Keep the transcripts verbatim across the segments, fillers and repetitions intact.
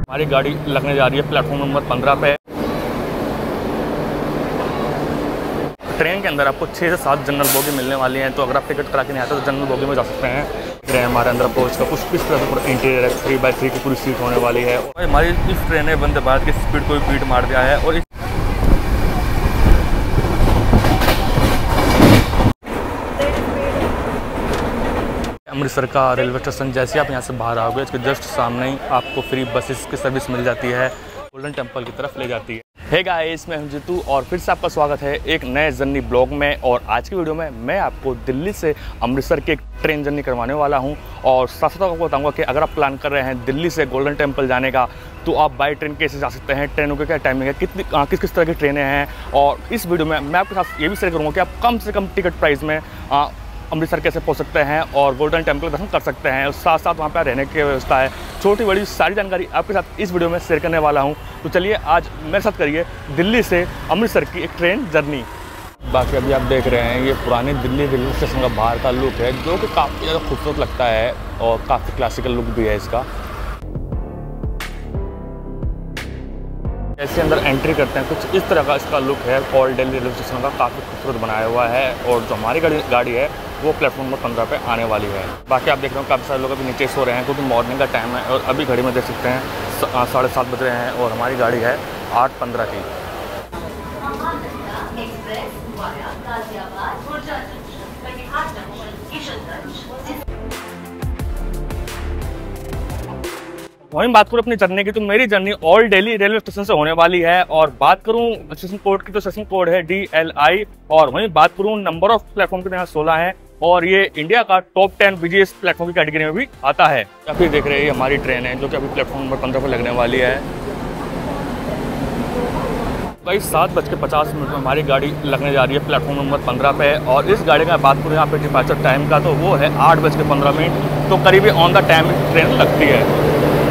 हमारी गाड़ी लगने जा रही है प्लेटफॉर्म नंबर पंद्रह पे। ट्रेन के अंदर आपको छः से सात जनरल बोगी मिलने वाली हैं, तो अगर आप टिकट करा के नहीं आते तो जनरल बोगी में जा सकते हैं। ट्रेन हमारे अंदर पहुँच का कुछ किस तरह से पूरा इंटीरियर है, थ्री बाई थ्री की पूरी सीट होने वाली है। और हमारी इस ट्रेन ने वंदे भारत की स्पीड को भी बीट मार दिया है। और इस अमृतसर का रेलवे स्टेशन जैसे आप यहाँ से बाहर आओगे, इसके जस्ट सामने ही आपको फ्री बसेस की सर्विस मिल जाती है, गोल्डन टेम्पल की तरफ ले जाती है। हे गाइस, मैं हूं जीतू और फिर से आपका स्वागत है एक नए जर्नी ब्लॉग में। और आज की वीडियो में मैं आपको दिल्ली से अमृतसर की एक ट्रेन जर्नी करवाने वाला हूं। और साथ साथ आपको बताऊंगा कि अगर आप प्लान कर रहे हैं दिल्ली से गोल्डन टेम्पल जाने का, तो आप बाई ट्रेन कैसे जा सकते हैं, ट्रेनों की क्या टाइमिंग है, कितनी किस किस तरह की ट्रेनें हैं। और इस वीडियो में मैं आपके साथ ये भी शेयर करूँगा कि आप कम से कम टिकट प्राइस में आ, अमृतसर कैसे पहुंच सकते हैं और गोल्डन टेम्पल दर्शन कर सकते हैं। और साथ साथ वहाँ पर रहने की व्यवस्था है, छोटी बड़ी सारी जानकारी आपके साथ इस वीडियो में शेयर करने वाला हूं। तो चलिए आज मेरे साथ करिए दिल्ली से अमृतसर की एक ट्रेन जर्नी। बाकी अभी आप देख रहे हैं ये पुरानी दिल्ली रेलवे स्टेशन का बाहर का लुक है, जो कि काफ़ी ज़्यादा खूबसूरत लगता है और काफ़ी क्लासिकल लुक भी है इसका। ऐसे अंदर एंट्री करते हैं, कुछ इस तरह का इसका लुक है। ओल्ड दिल्ली रेलवे स्टेशन का काफ़ी खूबसूरत बनाया हुआ है। और जो हमारी गाड़ी गाड़ी है वो प्लेटफॉर्म नंबर पंद्रह पे आने वाली है। बाकी आप देख रहे हो काफ़ी सारे लोग अभी नीचे सो रहे हैं, क्योंकि मॉर्निंग का टाइम है। और अभी घड़ी में देख सकते हैं साढ़े सात बज रहे हैं और हमारी गाड़ी है आठ पंद्रह की। वहीं बात करूँ अपनी जर्नी की, तो मेरी journey old Delhi railway station से होने वाली है। और बात करूँ स्टेशन कोड की, तो स्टेशन कोड है डी एल आई। और वहीं बात करूँ नंबर ऑफ प्लेटफॉर्म के, तो यहाँ सोलह है। और ये इंडिया का टॉप टेन बिजीएस प्लेटफॉर्म की कैटेगरी में भी आता है। अभी देख रहे हैं ये हमारी ट्रेन है, जो कि अभी प्लेटफॉर्म नंबर पंद्रह पर लगने वाली है। भाई सात बज के पचास मिनट में हमारी गाड़ी लगने जा रही है प्लेटफॉर्म नंबर पंद्रह पे। और इस गाड़ी का बात करूँ यहाँ पे डिपार्चर टाइम का, तो वो है आठ बज के पंद्रह मिनट। तो करीब ऑन द टाइम ट्रेन लगती है।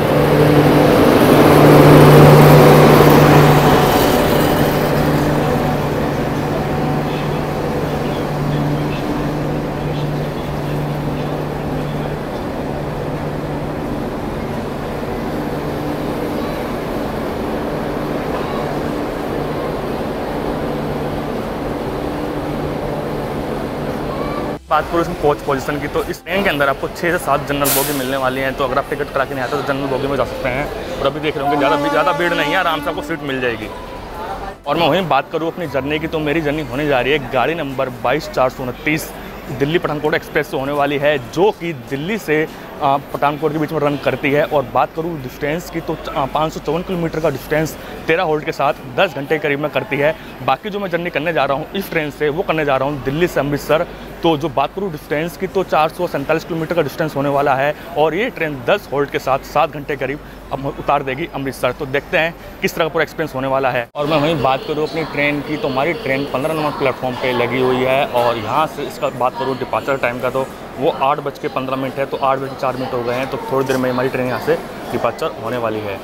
बात करूँ इसमें कोच पोजीशन की, तो इस ट्रेन के अंदर आपको छः से सात जनरल बोगी मिलने वाली हैं। तो अगर आप टिकट करा के नहीं आते तो जनरल बोगी में जा सकते हैं। और अभी देख रहे होंगे ज़्यादा ज़्यादा भीड़ नहीं है, आराम से आपको सीट मिल जाएगी। और मैं वहीं बात करूँ अपनी जर्नी की, तो मेरी जर्नी होने जा रही है गाड़ी नंबर बाईस चार सौ उनतीस दिल्ली पठानकोट एक्सप्रेस से होने वाली है, जो कि दिल्ली से पठानकोट के बीच में रन करती है। और बात करूँ डिस्टेंस की, तो पाँच सौ चौवन किलोमीटर का डिस्टेंस तेरह होल्ड के साथ दस घंटे के करीब में करती है। बाकी जो मैं जर्नी करने जा रहा हूँ इस ट्रेन से, वो करने जा रहा हूँ दिल्ली से अमृतसर। तो जो बात करूँ डिस्टेंस की, तो चार सौ सैंतालीस किलोमीटर का डिस्टेंस होने वाला है। और ये ट्रेन दस होल्ड के साथ सात घंटे करीब अब उतार देगी अमृतसर। तो देखते हैं किस तरह का पूरा एक्सपीरियंस होने वाला है। और मैं वहीं बात करूँ अपनी ट्रेन की, तो हमारी ट्रेन पंद्रह नंबर प्लेटफॉर्म पे लगी हुई है। और यहाँ से इसका बात करूँ डिपार्चर टाइम का, तो वो आठ बज के पंद्रह मिनट है। तो आठ बज के चार मिनट हो गए हैं, तो थोड़ी देर में हमारी ट्रेन यहाँ से डिपार्चर होने वाली है।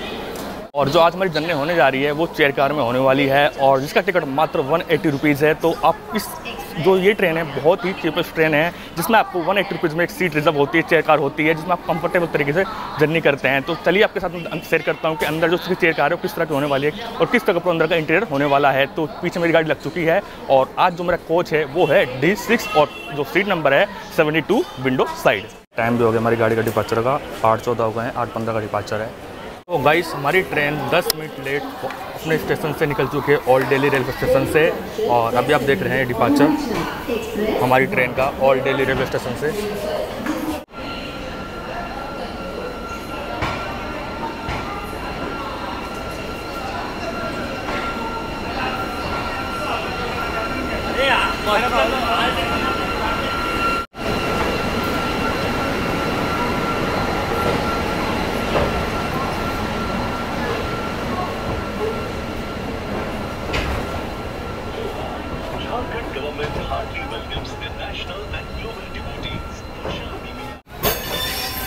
और जो आज हमारी जर्नी होने जा रही है वो चेयर कार में होने वाली है, और जिसका टिकट मात्र वन एट्टी रुपीज़ है। तो आप इस जो ये ट्रेन है बहुत ही चीपेस्ट ट्रेन है, जिसमें आपको वन एट्टी रुपीज़ में एक सीट रिजर्व होती है, चेयर कार होती है, जिसमें आप कंफर्टेबल तरीके से जर्नी करते हैं। तो चलिए आपके साथ शेयर करता हूँ कि अंदर जो चेयर कार है वो किस तरह की होने वाली है और किस तरह का अंदर का इंटीरियर होने वाला है। तो पीछे मेरी गाड़ी लग चुकी है और आज जो मेरा कोच है वो है डी सिक्स और जो सीट नंबर है seventy two window side. Time भी हो गया हमारी गाड़ी का डिपार्चर का, आठ चौदह हो गए हैं, आठ पंद्रह का डिपार्चर है। तो गाइस हमारी ट्रेन दस मिनट लेट अपने स्टेशन से निकल चुकी है, ओल्ड दिल्ली रेलवे स्टेशन से। और अभी आप देख रहे हैं डिपार्चर हमारी ट्रेन का ओल्ड दिल्ली रेलवे स्टेशन से।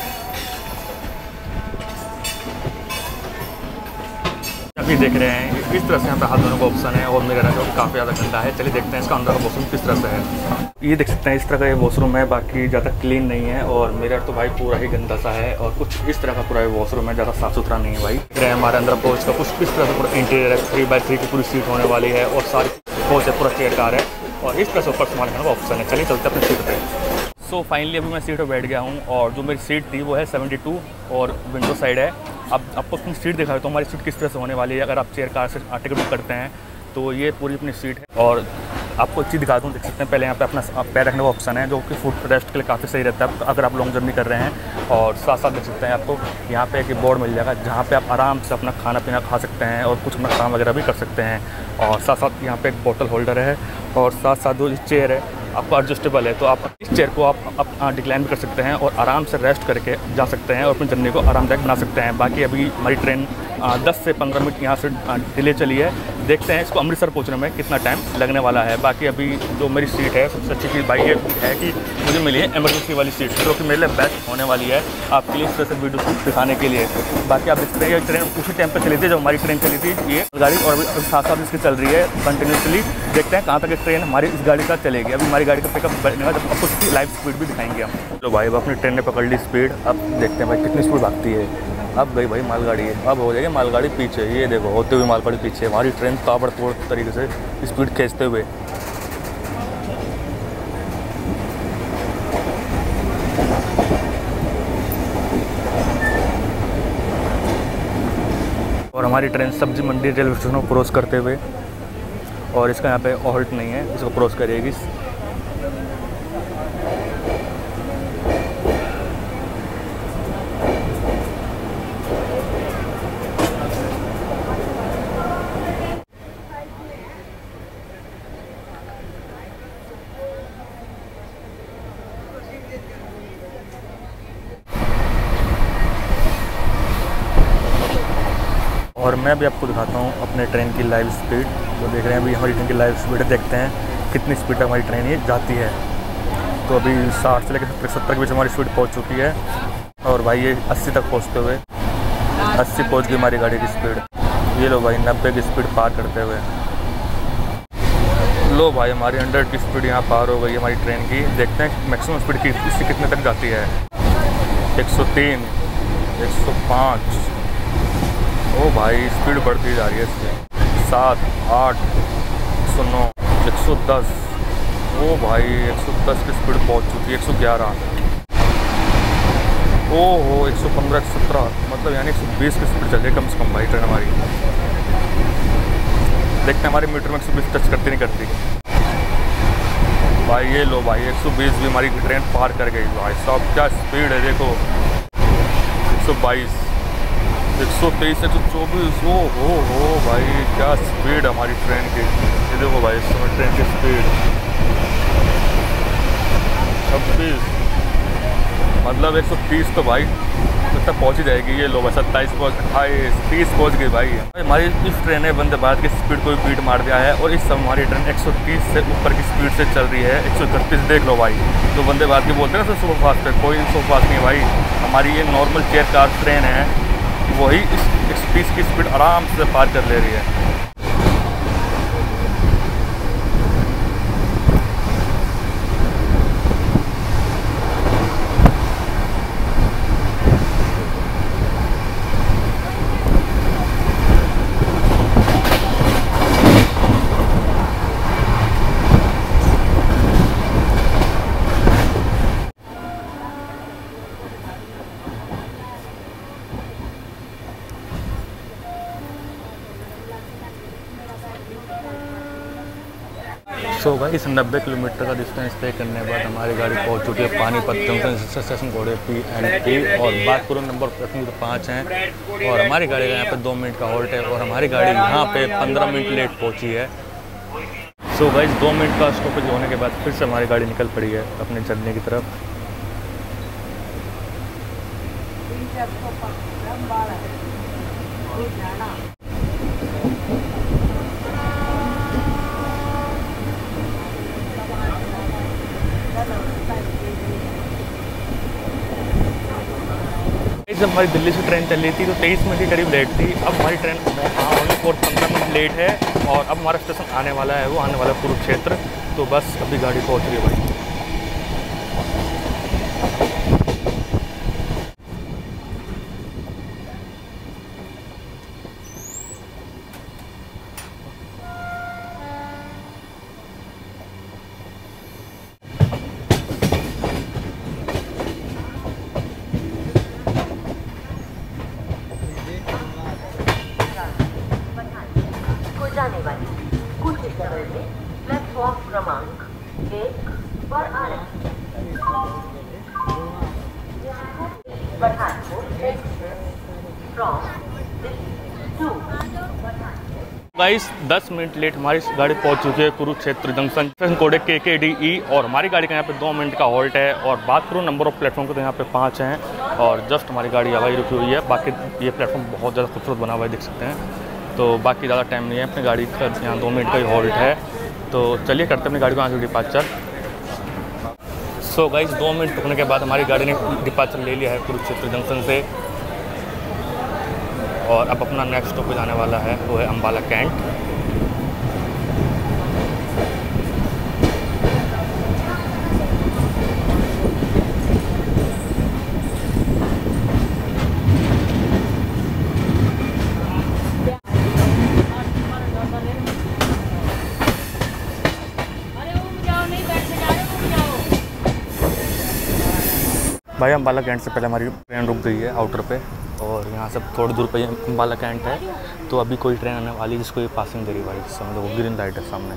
अभी देख रहे हैं इस तरह से यहाँ पे हाथ धोने का ऑप्शन है और मेरा जो काफ़ी ज़्यादा गंदा है। चलिए देखते हैं इसका अंदर का वॉशरूम किस तरह से है। ये देख सकते हैं इस तरह का ये वॉशरूम है, बाकी ज़्यादा क्लीन नहीं है और मेरा तो भाई पूरा ही गंदा सा है और कुछ इस तरह का पूरा वॉशरूम है, ज़्यादा साफ़ सुथरा नहीं है भाई। फिर हमारे अंदर कोच का कुछ इस तरह से पूरा इंटीरियर है, थ्री बाई थ्री की पूरी सीट होने वाली है और सारी कोच है, पूरा चेयर कार है और इस तरह से ऊपर सामान का ऑप्शन है। चलिए चलते अपनी सीट पर। सो फाइनली अभी मैं सीट पर बैठ गया हूँ और जो मेरी सीट थी वो है सेवेंटी टू और विंडो साइड है। अब आपको अपनी सीट दिखा तो हमारी सीट किस तरह से होने वाली है। अगर आप चेयर कार से टिकट बुक करते हैं तो ये पूरी अपनी सीट है और आपको एक चीज़ दिखा दूँ, देख सकते हैं पहले यहाँ पे अपना पैर रखने का ऑप्शन है जो कि फुट रेस्ट के लिए काफ़ी सही रहता है अगर आप लॉन्ग जर्नी कर रहे हैं। और साथ साथ देख सकते हैं आपको यहाँ पे एक बोर्ड मिल जाएगा जहाँ पे आप आराम से अपना खाना पीना खा सकते हैं और कुछ अपना काम वगैरह भी कर सकते हैं। और साथ साथ यहाँ पे एक बोतल होल्डर है और साथ साथ जो चेयर है आपको एडजस्टेबल है, तो आप इस चेयर को आप, आप डिक्लाइन भी कर सकते हैं और आराम से रेस्ट करके जा सकते हैं और अपनी जर्नी को आरामदायक बना सकते हैं। बाकी अभी हमारी ट्रेन दस से पंद्रह मिनट यहाँ से डिले चली है, देखते हैं इसको अमृतसर पहुँचने में कितना टाइम लगने वाला है। बाकी अभी जो मेरी सीट है सबसे अच्छी चीज़ भाई ये है कि मुझे मिली है इमरजेंसी वाली सीट जो कि मेरे लिए बेस्ट होने वाली है आपके लिए इस तरह से वीडियो शूट दिखाने के लिए। बाकी आप देखते हैं ये ट्रेन उसी टाइम पर चली थी जब हमारी ट्रेन चली थी ये गाड़ी और अभी साथ साथ इसकी चल रही है कंटिन्यूसली। देखते हैं कहाँ तक ट्रेन हमारी इस गाड़ी का चलेगी। अभी हमारी गाड़ी का पिकअप बढ़ेगा जब आपको उसकी लाइव स्पीड भी दिखाएंगे हम। तो भाई अब अपनी ट्रेन ने पकड़ ली स्पीड, अब देखते हैं भाई कितनी स्पीड भागती है। अब गई भाई मालगाड़ी है, अब हो जाएगी मालगाड़ी पीछे, ये देखो होते हुए मालगाड़ी पीछे, हमारी ट्रेन ताबड़तोड़ तरीके से स्पीड खींचते हुए। और हमारी train Sabzi Mandi railway station को क्रॉस करते हुए, और इसका यहाँ पे हॉल्ट नहीं है, इसको क्रॉस करेगी। और मैं भी आपको दिखाता हूँ अपने ट्रेन की लाइव स्पीड। तो देख रहे हैं अभी हमारी ट्रेन की लाइव स्पीड, देखते हैं कितनी स्पीड तक हमारी ट्रेन ये जाती है। तो अभी साठ से लेकर सत्तर सत्तर के बीच हमारी स्पीड पहुँच चुकी है और भाई ये अस्सी तक पहुँचते हुए अस्सी पहुँच गई हमारी गाड़ी की स्पीड। ये लो भाई नब्बे की स्पीड पार करते हुए, लो भाई हमारी हंड्रेड की स्पीड यहाँ पार हो गई हमारी ट्रेन की। देखते हैं मैक्सिमम स्पीड की इससे कितने तक जाती है। एक सौ तीन, एक सौ पाँच, ओ भाई स्पीड बढ़ती जा रही है इससे। सात, आठ, एक सौ नौ, एक सौ दस, ओ भाई एक सौ दस की स्पीड पहुंच चुकी है। एक सौ ग्यारह, ओ हो एक सौ पंद्रह, एक सौ सत्रह, मतलब यानी एक सौ बीस की स्पीड चल रही है कम से कम भाई ट्रेन हमारी। देखते हैं हमारे मीटर में एक सौ बीस टच करती नहीं करती। भाई ये लो भाई एक सौ बीस भी हमारी ट्रेन पार कर गई। भाई साहब क्या स्पीड है देखो, एक सौ बाईस, एक सौ तेईस, एक सौ चौबीस, ओ हो हो भाई क्या स्पीड हमारी ट्रेन की। ये देखो भाई इस समय ट्रेन की स्पीड छब्बीस, मतलब एक सौ तीस तो भाई तक पहुँच ही जाएगी। ये लो भाई सत्ताईस पहुँच, अट्ठाईस, तीस पहुँच गई भाई। हमारी इस ट्रेन ने वंदे भारत की स्पीड को भी बीट मार दिया है और इस समय हमारी ट्रेन एक सौ तीस से ऊपर की स्पीड से चल रही है। एक सौ इकतीस देख लो भाई, तो वंदे भारत की बोलते हैं ना सुपर फास्ट पे, कोई सुपर फास्ट नहीं भाई। हमारी ये नॉर्मल चेयर कार ट्रेन है, वही इस एक सौ तीस की स्पीड आराम से पार कर ले रही है। सो भाई इस नब्बे किलोमीटर का डिस्टेंस तय करने के बाद हमारी गाड़ी पहुंच चुकी है पानीपत जंक्शन स्टेशन घोड़े पी एंड टी और बागपुर नंबर प्लेटफॉर्म तो पाँच हैं और हमारी गाड़ी का यहाँ पे दो मिनट का हॉल्ट है और हमारी गाड़ी यहाँ पे पंद्रह मिनट लेट पहुँची है। सो भाई दो मिनट का स्टॉपेज होने के बाद फिर से हमारी गाड़ी निकल पड़ी है अपने जर्नी की तरफ। जब हमारी दिल्ली से ट्रेन चल रही थी तो तेईस मिनट के करीब लेट थी। अब हमारी ट्रेन और पंद्रह मिनट लेट है और अब हमारा स्टेशन आने वाला है, वो आने वाला है कुरुक्षेत्र। तो बस अभी गाड़ी पहुँच रही है भाई। जाने वाली कुछ समय में प्लेटफॉर्म क्रमांक एक पर आ रही गाइस दस मिनट लेट हमारी गाड़ी पहुंच चुकी है कुरुक्षेत्र जंक्शन। स्टेशन कोड है के के डी ई और हमारी गाड़ी का यहाँ पे दो मिनट का हॉल्ट है। और बात करूँ नंबर ऑफ प्लेटफॉर्म को तो यहाँ पे पाँच हैं और जस्ट हमारी गाड़ी हवाई रुकी हुई है। बाकी ये प्लेटफॉर्म बहुत ज़्यादा खूबसूरत बना हुआ है, देख सकते हैं। तो बाकी ज़्यादा टाइम नहीं है, अपनी गाड़ी का यहाँ दो मिनट का ही हॉल्ट है। तो चलिए करते हैं अपनी गाड़ी को यहाँ से डिपार्चर। सो गाइस दो मिनट रुकने के बाद हमारी गाड़ी ने डिपार्चर ले लिया है कुरुक्षेत्र जंक्शन से और अब अपना नेक्स्ट स्टॉप पे जाने वाला है, वो है अम्बाला कैंट। भाई अम्बाला कैंट से पहले हमारी ट्रेन रुक गई है आउटर पे और यहाँ से थोड़ी दूर पे अम्बाला कैंट है। तो अभी कोई ट्रेन आने वाली जिसको ये पासिंग दे रही भाई, समझ लो ग्रीन लाइट है सामने।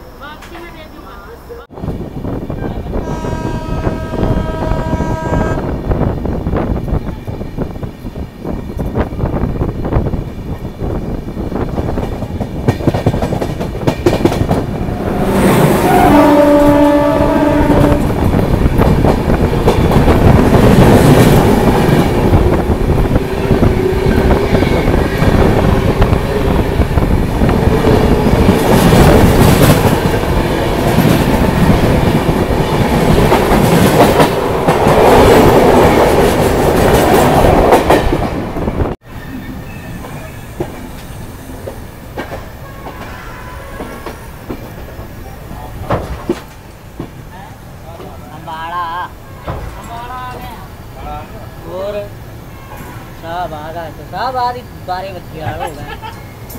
और सब आ गए तो सब आदि बारे में तैयार हो गए।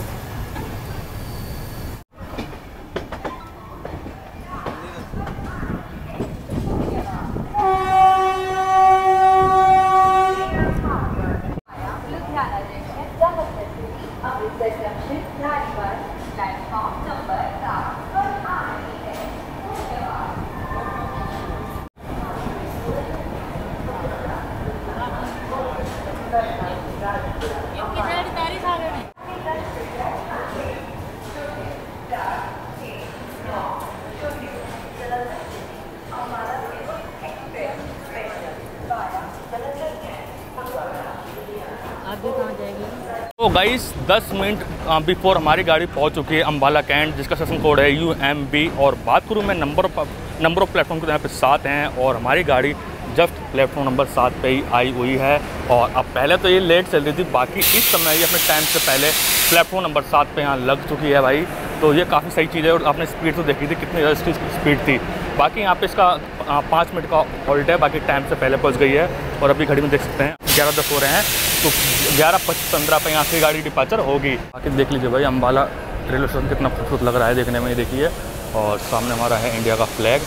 तो गाइस दस मिनट बिफोर हमारी गाड़ी पहुंच चुकी है अम्बाला कैंट, जिसका सेशन कोड है यू एम बी। और बात करूं मैं नंबर नंबर ऑफ प्लेटफॉर्म के यहाँ पे सात हैं और हमारी गाड़ी जस्ट प्लेटफॉर्म नंबर सात पे ही आई हुई है। और अब पहले तो ये लेट चल रही थी, बाकी इस समय ये अपने टाइम से पहले प्लेटफॉर्म नंबर सात पे यहाँ लग चुकी है भाई। तो ये काफ़ी सही चीज़ है और आपने स्पीड तो देखी थी कितनी ज़्यादा इसकी स्पीड थी। बाकी यहाँ पे इसका पाँच मिनट का हॉल्ट है, बाकी टाइम से पहले पहुँच गई है। और अभी घड़ी में देख सकते हैं ग्यारह दस हो रहे हैं, तो ग्यारह पच्चीस पंद्रह पे यहाँ से गाड़ी डिपार्चर होगी। बाकी देख लीजिए भाई अम्बाला रेलवे स्टेशन कितना खूबसूरत लग रहा है देखने में, ये देखिए। और सामने हमारा है इंडिया का फ्लैग।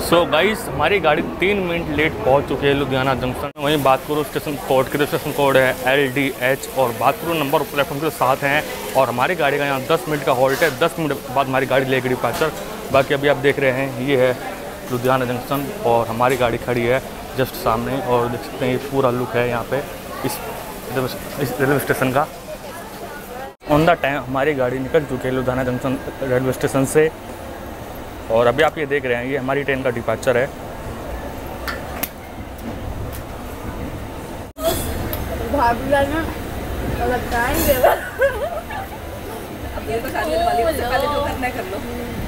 सो गाइस हमारी गाड़ी तीन मिनट लेट पहुंच चुकी है लुधियाना जंक्शन। वहीं बात करूँ स्टेशन कोड की, तो स्टेशन कोड है एल डी एच और बात करूँ नंबर प्लेटफॉर्म के साथ हैं और हमारी गाड़ी का यहाँ दस मिनट का हॉल्ट है। दस मिनट बाद हमारी गाड़ी लेगी डिपार्चर। बाकी अभी आप देख रहे हैं ये है लुधियाना जंक्शन और हमारी गाड़ी खड़ी है जस्ट सामने और देख सकते हैं ये पूरा लुक है यहाँ पे इस रेलवे स्टेशन का। ऑन द टाइम हमारी गाड़ी निकल चुकी है लुधियाना जंक्शन रेलवे स्टेशन से और अभी आप ये देख रहे हैं ये हमारी ट्रेन का डिपार्चर है। अब ये तो शादी वाली है, पहले जो करना है कर लो।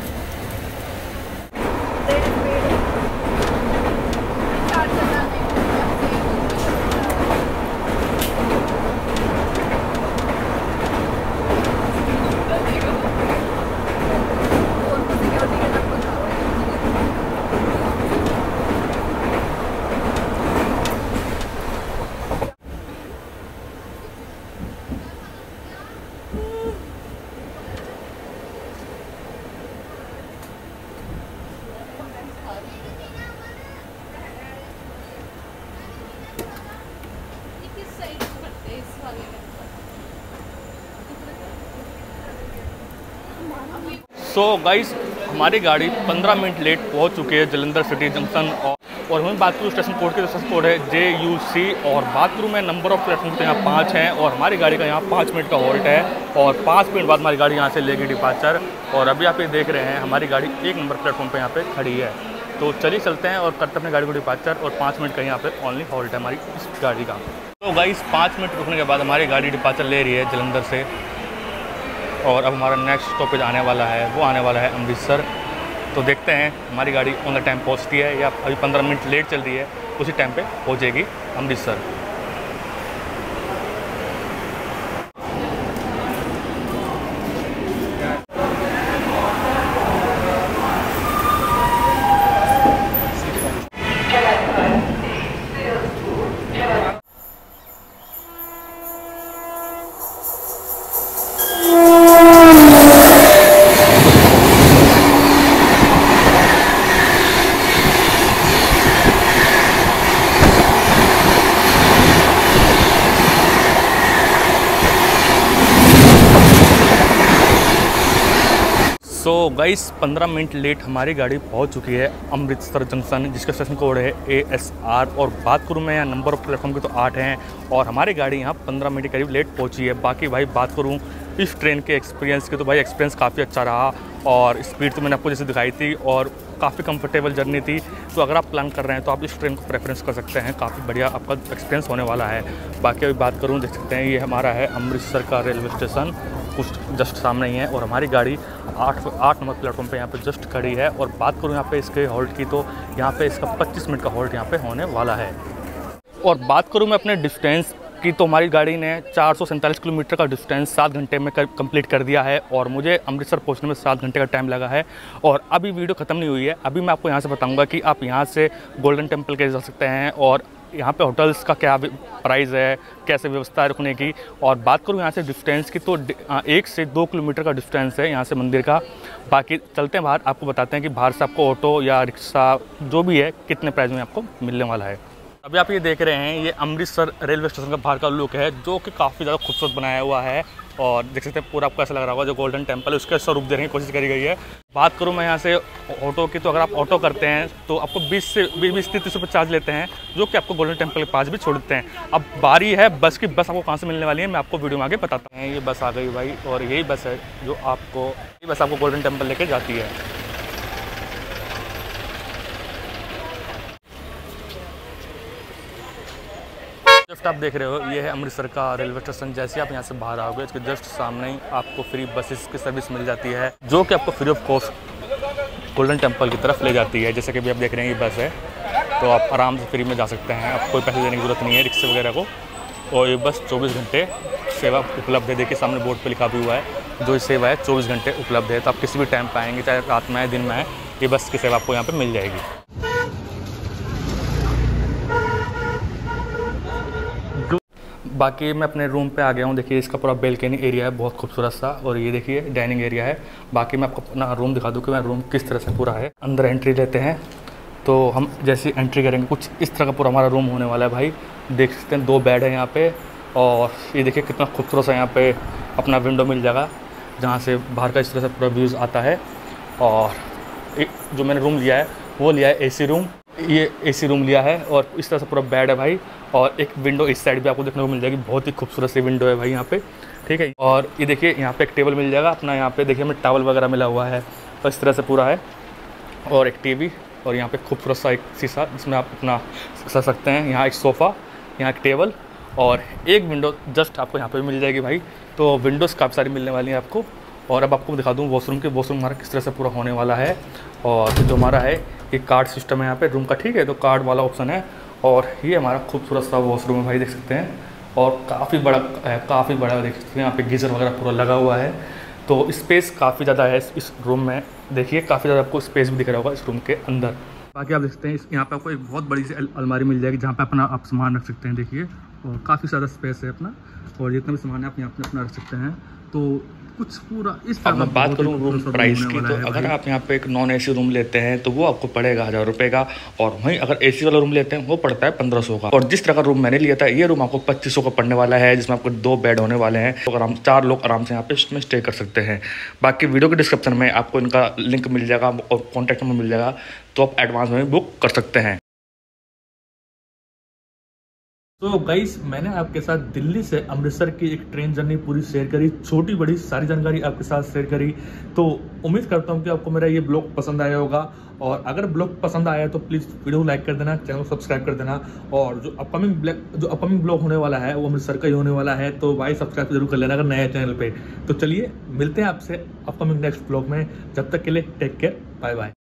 सो so गाइस हमारी गाड़ी पंद्रह मिनट लेट पहुंच चुकी है जलंधर सिटी जंक्शन और और मैं बात करूँ स्टेशन कोड के, स्टेशन कोड है जे यू सी और बात करूँ मैं नंबर ऑफ प्लेटफॉर्म तो यहाँ पाँच हैं और हमारी गाड़ी का यहाँ पाँच मिनट का हॉल्ट है और पाँच मिनट बाद हमारी गाड़ी यहाँ से लेगी डिपार्चर। और अभी आप ये देख रहे हैं हमारी गाड़ी एक नंबर प्लेटफॉर्म पर यहाँ पे खड़ी है। तो चलिए चलते हैं और करते अपनी गाड़ी को डिपार्चर और पाँच मिनट का यहाँ पे ओनली हॉल्ट है हमारी इस गाड़ी का। तो गाइस पाँच मिनट रुकने के बाद हमारी गाड़ी डिपार्चर ले रही है जलंधर से और अब हमारा नेक्स्ट स्टॉपेज आने वाला है, वो आने वाला है अमृतसर। तो देखते हैं हमारी गाड़ी ऑन द टाइम पहुंचती है या अभी पंद्रह मिनट लेट चल रही है, उसी टाइम पे पहुंचेगी अमृतसर। सो गाइस पंद्रह मिनट लेट हमारी गाड़ी पहुंच चुकी है अमृतसर जंक्शन जिसका स्टेशन कोड है ए एस आर और बात करूं मैं यहाँ नंबर ऑफ प्लेटफॉर्म के तो आठ हैं और हमारी गाड़ी यहाँ पंद्रह मिनट के करीब लेट पहुंची है। बाकी भाई बात करूं इस ट्रेन के एक्सपीरियंस की तो भाई एक्सपीरियंस काफ़ी अच्छा रहा और स्पीड तो मैंने आपको जैसे दिखाई थी और काफ़ी कंफर्टेबल जर्नी थी। तो अगर आप प्लान कर रहे हैं तो आप इस ट्रेन को प्रेफरेंस कर सकते हैं, काफ़ी बढ़िया आपका एक्सपीरियंस होने वाला है। बाकी अभी बात करूँ देख सकते हैं ये हमारा है अमृतसर का रेलवे स्टेशन, कुछ जस्ट सामने ही है और हमारी गाड़ी आठ आठ नंबर प्लेटफॉर्म पे यहाँ पे जस्ट खड़ी है। और बात करूँ यहाँ पे इसके हॉल्ट की तो यहाँ पे इसका पच्चीस मिनट का हॉल्ट यहाँ पे होने वाला है। और बात करूँ मैं अपने डिस्टेंस की तो हमारी गाड़ी ने चार सौ सैंतालीस किलोमीटर का डिस्टेंस सात घंटे में कर, कंप्लीट कर दिया है और मुझे अमृतसर पहुंचने में सात घंटे का टाइम लगा है। और अभी वीडियो ख़त्म नहीं हुई है, अभी मैं आपको यहाँ से बताऊँगा कि आप यहाँ से गोल्डन टेम्पल कैसे जा सकते हैं और यहाँ पे होटल्स का क्या प्राइस है, कैसे व्यवस्था है रुकने की। और बात करूँ यहाँ से डिस्टेंस की तो एक से दो किलोमीटर का डिस्टेंस है यहाँ से मंदिर का। बाकी चलते हैं बाहर, आपको बताते हैं कि बाहर से आपको ऑटो या रिक्शा जो भी है कितने प्राइस में आपको मिलने वाला है। अभी आप ये देख रहे हैं ये अमृतसर रेलवे स्टेशन का बाहर का लुक है जो कि काफ़ी ज़्यादा खूबसूरत बनाया हुआ है और देख सकते हैं पूरा आपको ऐसा लग रहा होगा जो गोल्डन टेम्पल है उसका स्वरूप देने की कोशिश करी गई है। बात करूं मैं यहाँ से ऑटो की तो अगर आप ऑटो करते हैं तो आपको बीस से बीस तीस रुपये चार्ज लेते हैं जो कि आपको गोल्डन टेम्पल के पास भी छोड़ देते हैं। अब बारी है बस की, बस आपको कहाँ से मिलने वाली है मैं आपको वीडियो में आगे बताता हूँ। ये बस आ गई भाई और यही बस है जो आपको ये बस आपको गोल्डन टेम्पल लेके जाती है। जस्ट आप देख रहे हो ये है अमृतसर का रेलवे स्टेशन। जैसे आप यहाँ से बाहर आओगे इसके जस्ट सामने ही आपको फ्री बसेस की सर्विस मिल जाती है जो कि आपको free of cost golden temple की तरफ ले जाती है। जैसे कि अभी आप देख रहे हैं ये बस है तो आप आराम से फ्री में जा सकते हैं, आप कोई पैसे देने की ज़रूरत नहीं है रिक्शे वगैरह को। और ये बस चौबीस घंटे सेवा उपलब्ध है, देखिए सामने बोर्ड पर लिखा भी हुआ है जो सेवा है चौबीस घंटे उपलब्ध है। तो आप किसी भी टाइम पर आएँगे चाहे रात में आए दिन में आए ये बस की सेवा आपको यहाँ पर मिल जाएगी। बाकी मैं अपने रूम पे आ गया हूँ, देखिए इसका पूरा बेल्कनी एरिया है बहुत खूबसूरत सा और ये देखिए डाइनिंग एरिया है। बाकी मैं आपको अपना रूम दिखा दूँ कि मैं रूम किस तरह से पूरा है। अंदर एंट्री लेते हैं तो हम जैसे एंट्री करेंगे कुछ इस तरह का पूरा हमारा रूम होने वाला है भाई। देख सकते हैं दो बेड है यहाँ पे, और ये देखिए कितना खूबसूरत सा यहाँ पे अपना विंडो मिल जाएगा जहाँ से बाहर का इस तरह से पूरा व्यूज़ आता है। और एक जो मैंने रूम लिया है वो लिया है एसी रूम, ये एसी रूम लिया है और इस तरह से पूरा बेड है भाई। और एक विंडो इस साइड भी आपको देखने को मिल जाएगी, बहुत ही खूबसूरत सी विंडो है भाई यहाँ पे, ठीक है। और ये देखिए यहाँ पे एक टेबल मिल जाएगा अपना, यहाँ पे देखिए हमें टॉवल वगैरह मिला हुआ है, तो इस तरह से पूरा है। और एक टीवी और यहाँ पे खूबसूरत सा एक शीशा जिसमें आप अपना सर सकते हैं। यहाँ एक सोफ़ा, यहाँ एक टेबल और एक विंडो जस्ट आपको यहाँ पे मिल जाएगी भाई। तो विंडोज़ काफ़ी सारी मिलने वाली हैं आपको। और अब आपको दिखा दूँ वॉशरूम के, वॉशरूम हमारा किस तरह से पूरा होने वाला है। और जो हमारा है ये कार्ड सिस्टम है यहाँ पे रूम का, ठीक है, तो कार्ड वाला ऑप्शन है। और ये हमारा खूबसूरत सा वॉशरूम है भाई, देख सकते हैं। और काफ़ी बड़ा है, काफ़ी बड़ा देख सकते हैं, यहाँ पे गीज़र वगैरह पूरा लगा हुआ है। तो स्पेस काफ़ी ज़्यादा है इस रूम में, देखिए काफ़ी ज़्यादा आपको स्पेस भी दिख रहा होगा इस रूम के अंदर। बाकी आप देख सकते हैं यहाँ पे आपको एक बहुत बड़ी सी अलमारी मिल जाएगी जहाँ पे अपना आप सामान रख सकते हैं, देखिए। और काफ़ी ज़्यादा स्पेस है अपना, और जितना भी सामान है आप यहाँ पे अपना रख सकते हैं। तो कुछ पूरा इस अब मैं बात करूँ रूम प्राइस की, तो अगर आप यहाँ पे एक नॉन एसी रूम लेते हैं तो वो आपको पड़ेगा हज़ार रुपये का, और वहीं अगर एसी वाला रूम लेते हैं वो पड़ता है पंद्रह सौ का। और जिस तरह का रूम मैंने लिया था ये रूम आपको पच्चीस सौ का पड़ने वाला है, जिसमें आपको दो बेड होने वाले हैं। तो अगर हम चार लोग आराम से यहाँ पे इसमें स्टे कर सकते हैं। बाकी वीडियो के डिस्क्रिप्शन में आपको इनका लिंक मिल जाएगा और कॉन्टैक्ट नंबर मिल जाएगा, तो आप एडवांस में बुक कर सकते हैं। तो गाइस मैंने आपके साथ दिल्ली से अमृतसर की एक ट्रेन जर्नी पूरी शेयर करी, छोटी बड़ी सारी जानकारी आपके साथ शेयर करी। तो उम्मीद करता हूँ कि आपको मेरा ये ब्लॉग पसंद आया होगा। और अगर ब्लॉग पसंद आया तो प्लीज़ वीडियो लाइक कर देना, चैनल को सब्सक्राइब कर देना। और जो अपकमिंग जो अपकमिंग ब्लॉग होने वाला है वो अमृतसर का ही होने वाला है, तो भाई सब्सक्राइब जरूर कर लेना अगर नया चैनल पर। तो चलिए मिलते हैं आपसे अपकमिंग नेक्स्ट ब्लॉग में, जब तक के लिए टेक केयर, बाय बाय।